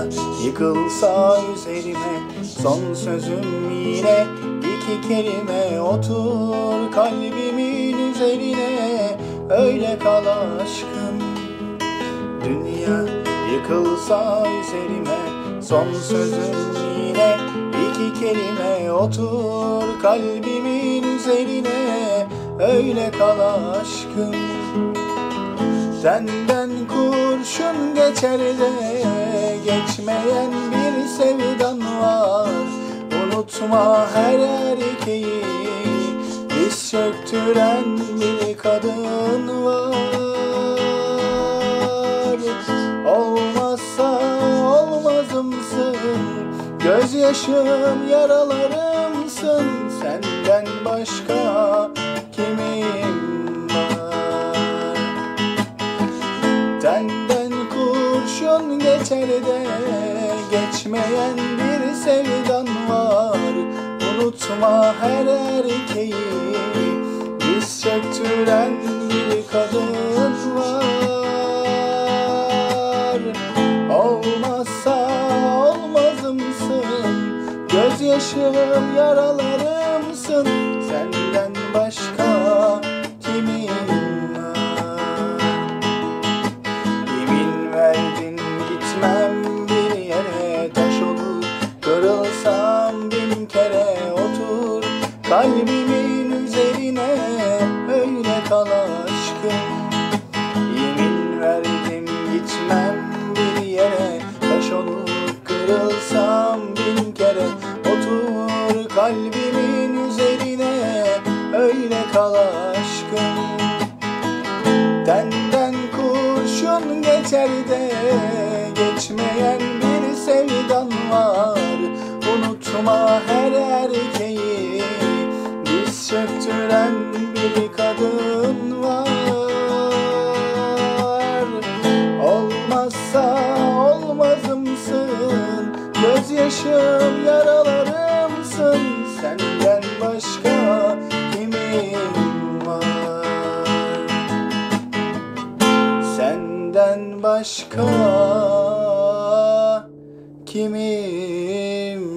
yıkılsa üzerime, son sözüm yine iki kelime. Otur kalbimin üzerine, öyle kal aşkım. Dünya yıkılsa üzerime, son sözüm yine iki kelime. Otur kalbimin üzerine, öyle kal aşkım. Senden kurşun geçer de geçmeyen bir sevdan var. Unutma her erkeği diz çöktüren bir kadın var. Olmazsa olmazımsın, gözyaşım yaralarımsın. Senden başka kimim var? Senden kurşun geçer de geçmeyen bir sevdan var. Unutma her erkeği diz çöktüren bir kadın var. Olmazsa olmazımsın, gözyaşım yaralarımsın. Senden başka kimim var? Yemin verdin gitmem bir yere, taş olur kırılsam bin kere. Otur kalbimin üzerine, öyle kal aşkım. Yemin verdim gitmem bir yere, taş olur kırılsam bin kere. Otur kalbimin üzerine, öyle kal aşkım. Senden kurşun geçer de geçmeyen bir sevdan var. Unutma her erkeği diz çöktüren bir kadın var. Olmazsa olmazımsın, gözyaşım yaralarımsın. Senden başka kimim var? Senden başka kimim